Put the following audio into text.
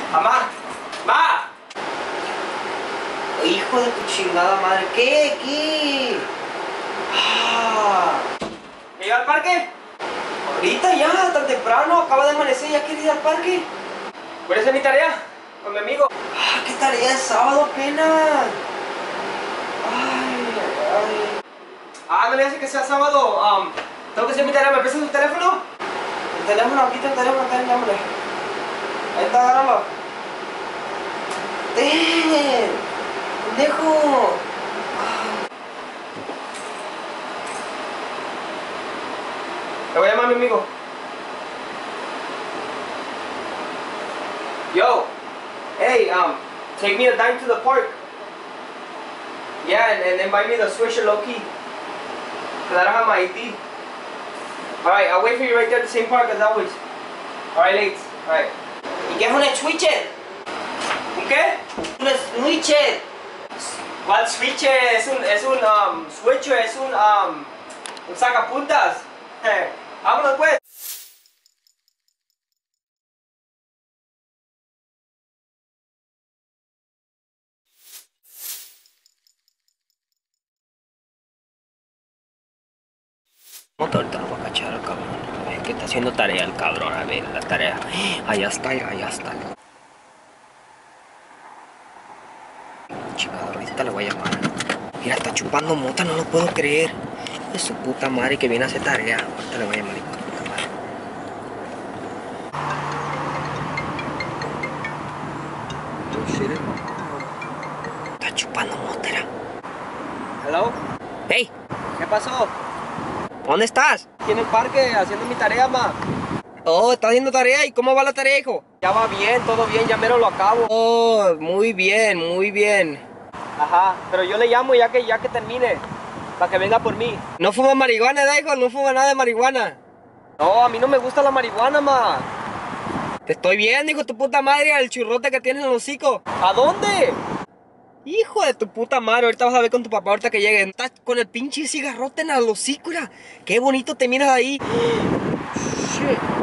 Mamá, ma. Hijo de tu chingada madre, ¿qué? ¿Ya iba al parque? Ahorita ya, tan temprano, acaba de amanecer, ya quieres ir al parque. Voy a hacer mi tarea con mi amigo. ¿Qué tarea? Es sábado apenas. No le hace que sea sábado. Tengo que hacer mi tarea. ¿Me prestas tu teléfono? El teléfono, aquí está el teléfono, está el hombre. Ahí está, agárralo. ¡Pendejo! Le voy a llamar a mi amigo. Yo, hey, take me a dime to the park. Yeah, and then buy me the Swisher low key. Cause I don't have my ID. Alright, I'll wait for you right there at the same park as always. Alright, late. Alright. ¿Y qué es un switcher? ¿Un qué? Un switcher. ¿Cuál switcher? Es un switcher, es un sacapuntas. Vámonos pues. Ahorita lo voy a cachar al cabrón. A ver, que está haciendo tarea el cabrón. A ver, la tarea. Allá está. Chingado, ahorita le voy a llamar. Mira, está chupando mota, no lo puedo creer. Es su puta madre que viene a hacer tarea. Ahorita le voy a llamar, hijo de puta madre. Está chupando mota, era. Hello. ¡Hey! ¿Qué pasó? ¿Dónde estás? Aquí en el parque haciendo mi tarea, ma. Oh, ¿estás haciendo tarea? ¿Y cómo va la tarea, hijo? Ya va bien, todo bien, ya mero lo acabo. Oh, muy bien. Ajá, pero yo le llamo ya que termine, para que venga por mí. No fuma marihuana, hijo, no fuma nada de marihuana. No, a mí no me gusta la marihuana, ma. Te estoy viendo, hijo de tu puta madre, el churrote que tienes en el hocico. ¿A dónde? Hijo de tu puta madre, ahorita vas a ver con tu papá ahorita que llegue. Estás con el pinche cigarrote en el hocico, mira. Qué bonito te miras ahí. Shit.